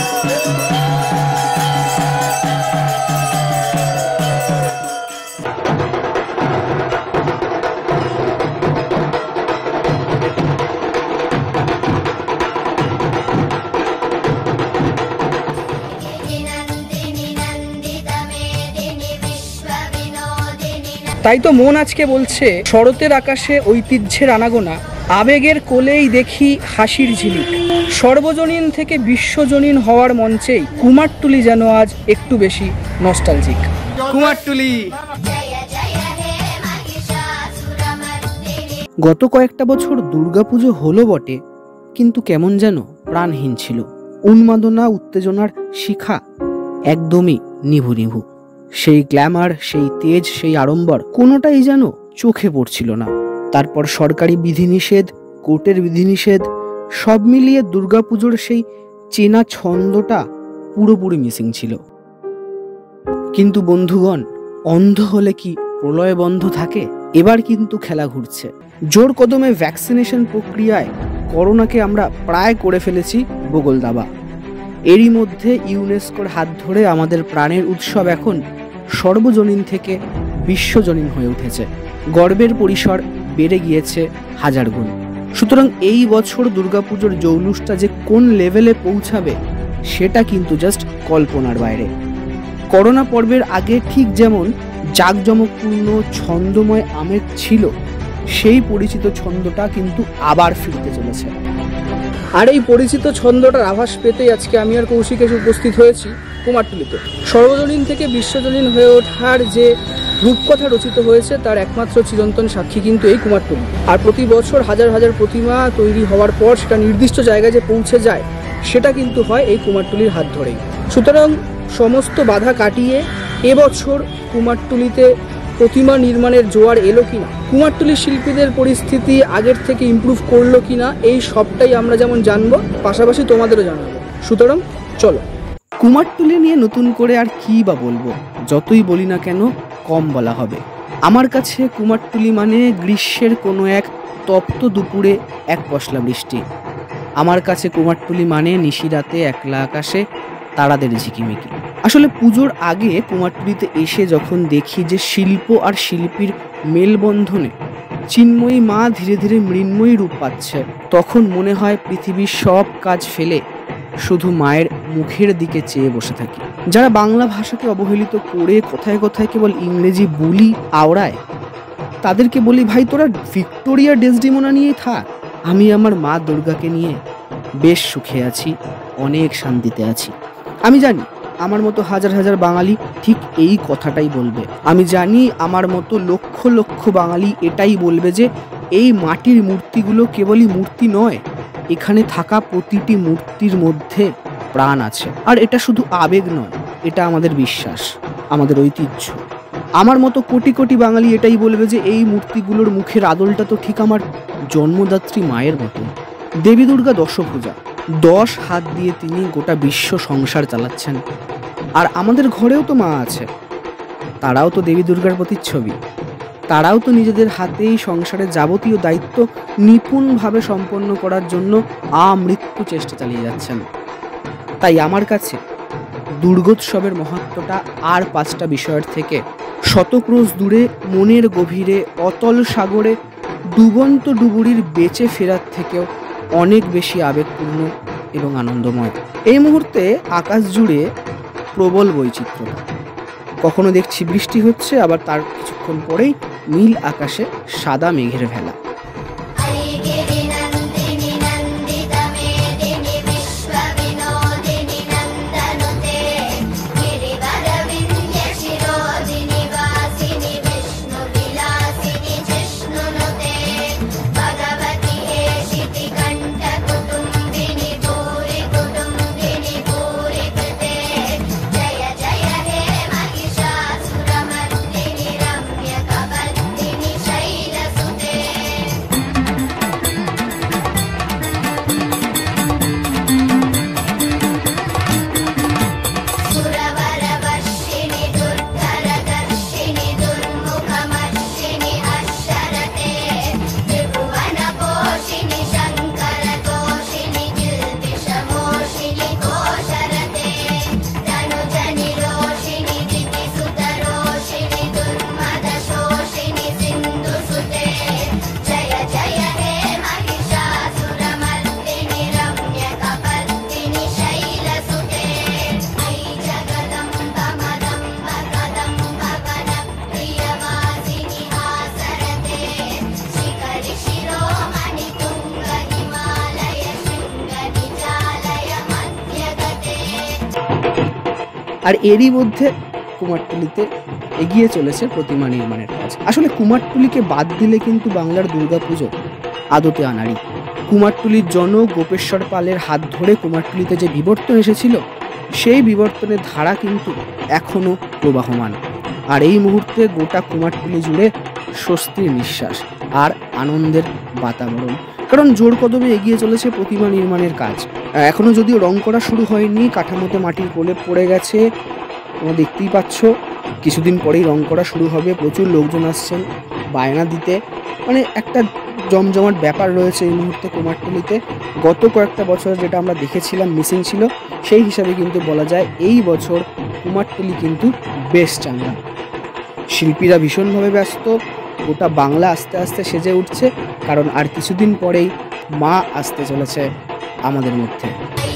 তাই তো মন আজকে বলছে শরতের আকাশে ঐতিহ্যের আনাগোনা, আবেগের কোলেই দেখি হাসির ঝিলিক। সর্বজনীন থেকে বিশ্বজনীন হওয়ার মঞ্চেই কুমারটুলি যেন আজ একটু বেশি নস্টালজিক। কুমারটুলি। গত কয়েকটা বছর দুর্গাপুজো হলো বটে, কিন্তু কেমন যেন প্রাণহীন ছিল। উন্মাদনা উত্তেজনার শিখা একদমই নিভু নিভু। সেই গ্ল্যামার, সেই তেজ, সেই আড়ম্বর কোনোটাই যেন চোখে পড়ছিল না। তারপর সরকারি বিধিনিষেধ, কোর্টের বিধিনিষেধ, সব মিলিয়ে দুর্গাপুজোর সেই চেনা ছন্দটা পুরোপুরি মিসিং ছিল। কিন্তু বন্ধুগণ, অন্ধ হলে কি প্রলয় বন্ধ থাকে? এবার কিন্তু খেলা ঘুরছে। জোর কদমে ভ্যাকসিনেশন প্রক্রিয়ায় করোনাকে আমরা প্রায় করে ফেলেছি বগল দাবা। এরই মধ্যে ইউনেস্কোর হাত ধরে আমাদের প্রাণের উৎসব এখন সর্বজনীন থেকে বিশ্বজনীন হয়ে উঠেছে। গর্বের পরিসর বেড়ে গিয়েছে হাজার গুণ। সুতরাং এই বছর দুর্গাপুজোর জৌলুসটা যে কোন লেভেলে পৌঁছাবে সেটা কিন্তু জাস্ট কল্পনার বাইরে। করোনা পর্বের আগে ঠিক যেমন জাঁকজমকপূর্ণ ছন্দময় আমেজ ছিল, সেই পরিচিত ছন্দটা কিন্তু আবার ফিরতে চলেছে। আর এই পরিচিত ছন্দটার আভাস পেতেই আজকে আমি আর কৌশিক এসে উপস্থিত হয়েছি কুমারটুলিতে। সর্বজনীন থেকে বিশ্বজনীন হয়ে ওঠার যে রূপকথা রচিত হয়েছে তার একমাত্র চিরন্তন সাক্ষী কিন্তু এই কুমারটুলি। আর প্রতি বছর হাজার হাজার প্রতিমা তৈরি হওয়ার পর সেটা নির্দিষ্ট জায়গায় যে পৌঁছে যায় সেটা কিন্তু হয় এই কুমারটুলির হাত ধরেই। সুতরাং সমস্ত বাধা কাটিয়ে এবছর কুমারটুলিতে প্রতিমা নির্মাণের জোয়ার এলো কিনা, কুমারটুলির শিল্পীদের পরিস্থিতি আগের থেকে ইমপ্রুভ করলো কিনা, এই সবটাই আমরা যেমন জানবো, পাশাপাশি তোমাদেরও জানাবো। সুতরাং চলো। কুমারটুলি নিয়ে নতুন করে আর কি বা বলবো, যতই বলি না কেন কম বলা হবে। আমার কাছে কুমারটুলি মানে গ্রীষ্মের কোনো এক তপ্ত দুপুরে এক পশলা বৃষ্টি। আমার কাছে কুমারটুলি মানে নিশিরাতে একলা আকাশে তারাদের ঝিকিমিকি। আসলে পুজোর আগে কুমারটুলিতে এসে যখন দেখি যে শিল্প আর শিল্পীর মেলবন্ধনে চিন্ময়ী মা ধীরে ধীরে মৃন্ময়ী রূপ পাচ্ছে, তখন মনে হয় পৃথিবীর সব কাজ ফেলে শুধু মায়ের মুখের দিকে চেয়ে বসে থাকি। যারা বাংলা ভাষাকে অবহেলিত করে কোথায় কোথায় কেবল ইংরেজি বুলি আওড়ায়, তাদেরকে বলি, ভাই তোরা ভিক্টোরিয়া ডেসডিমোনা নিয়েই থাক, আমি আমার মা দুর্গাকে নিয়ে বেশ সুখে আছি, অনেক শান্তিতে আছি। আমি জানি আমার মতো হাজার হাজার বাঙালি ঠিক এই কথাটাই বলবে। আমি জানি আমার মতো লক্ষ লক্ষ বাঙালি এটাই বলবে যে এই মাটির মূর্তিগুলো কেবলই মূর্তি নয়, এখানে থাকা প্রতিটি মূর্তির মধ্যে প্রাণ আছে। আর এটা শুধু আবেগ নয়, এটা আমাদের বিশ্বাস, আমাদের ঐতিহ্য। আমার মতো কোটি কোটি বাঙালি এটাই বলবে যে এই মূর্তিগুলোর মুখের আদলটা তো ঠিক আমার জন্মদাত্রী মায়ের মতো। দেবী দুর্গা দশভুজা, 10 হাত দিয়ে তিনি গোটা বিশ্ব সংসার চালাচ্ছেন। আর আমাদের ঘরেও তো মা আছে, তারাও তো দেবী দুর্গার প্রতিচ্ছবি। তারাও তো নিজেদের হাতেই সংসারের যাবতীয় দায়িত্ব নিপুণভাবে সম্পন্ন করার জন্য আমৃত্যু চেষ্টা চালিয়ে যাচ্ছেন। তাই আমার কাছে দুর্গোৎসবের মহত্বটা আর 5টা বিষয়ের থেকে শতক্রোশ দূরে মনের গভীরে অতল সাগরে ডুবন্ত ডুবুরির বেঁচে ফেরার থেকেও অনেক বেশি আবেগপূর্ণ এবং আনন্দময়। এই মুহূর্তে আকাশ জুড়ে প্রবল বৈচিত্র্যতা। কখনো দেখছি বৃষ্টি হচ্ছে, আবার তার কিছুক্ষণ পরেই নীল আকাশে সাদা মেঘের ভেলা। আর এরই মধ্যে কুমারটুলিতে এগিয়ে চলেছে প্রতিমা নির্মাণের কাজ। আসলে কুমারটুলিকে বাদ দিলে কিন্তু বাংলার দুর্গাপুজো আদতে আনাড়ি। কুমারটুলির জনক গোপেশ্বর পালের হাত ধরে কুমারটুলিতে যে বিবর্তন এসেছিল, সেই বিবর্তনের ধারা কিন্তু এখনও প্রবাহমান। আর এই মুহূর্তে গোটা কুমারটুলি জুড়ে স্বস্তির নিঃশ্বাস আর আনন্দের বাতাবরণ, কারণ জোর কদমে এগিয়ে চলেছে প্রতিমা নির্মাণের কাজ। এখনও যদিও রং করা শুরু হয়নি, কাঠামোতে মাটির প্রলেপ পড়ে গেছে, তোমরা দেখতেই পাচ্ছ। কিছুদিন পরেই রং করা শুরু হবে, প্রচুর লোকজন আসছেন বায়না দিতে, মানে একটা জমজমাট ব্যাপার রয়েছে এই মুহূর্তে কুমারটুলিতে। গত কয়েকটা বছর যেটা আমরা দেখেছিলাম মিসিং ছিল, সেই হিসাবে কিন্তু বলা যায় এই বছর কুমারটুলি কিন্তু বেশ চাঙ্গা। শিল্পীরা ভীষণভাবে ব্যস্ত, গোটা বাংলা আস্তে আস্তে সেজে উঠছে, কারণ আর কিছুদিন পরেই মা আসতে চলেছে আমাদের মধ্যে।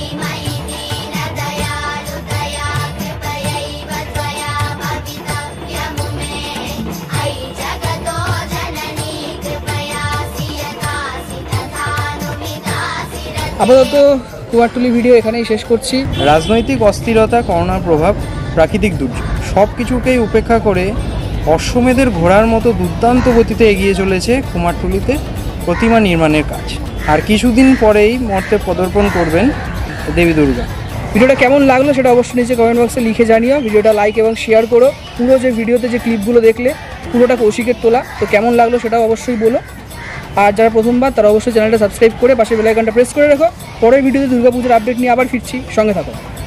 আপাতত কুমারটুলি ভিডিও এখানেই শেষ করছি। রাজনৈতিক অস্থিরতা, করোনার প্রভাব, প্রাকৃতিক দুর্যোগ সব কিছুকেই উপেক্ষা করে অশ্বমেধের ঘোড়ার মতো দুর্দান্ত গতিতে এগিয়ে চলেছে কুমারটুলিতে প্রতিমা নির্মাণের কাজ। আর কিছুদিন পরেই মর্তে পদার্পণ করবেন দেবী দুর্গা। ভিডিওটা কেমন লাগলো সেটা অবশ্যই নিচে কমেন্ট বক্সে লিখে জানিও। ভিডিওটা লাইক এবং শেয়ার করো। পুরো যে ভিডিওতে যে ক্লিপগুলো দেখলে পুরোটা কৌশিকের তোলা, তো কেমন লাগলো সেটাও অবশ্যই বলো। আর যারা প্রথমবার তারা অবশ্যই চ্যানেলটা সাবস্ক্রাইব করে পাশে বেল আইকনটা প্রেস করে রাখো। পরের ভিডিওতে দুর্গাপুজোর আপডেট নিয়ে আবার ফিরছি, সঙ্গে থাকো।